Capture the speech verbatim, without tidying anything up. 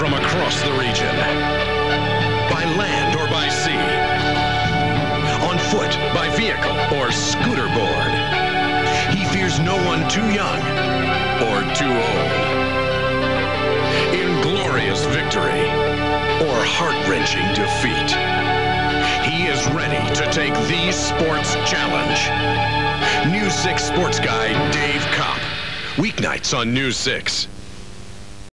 from across the region. By land or by sea. On foot, by vehicle, or scooter board. He fears no one too young or too old. In glorious victory or heart-wrenching defeat. He is ready to take the sports challenge. News six sports guy Dave Kopp. Weeknights on News six.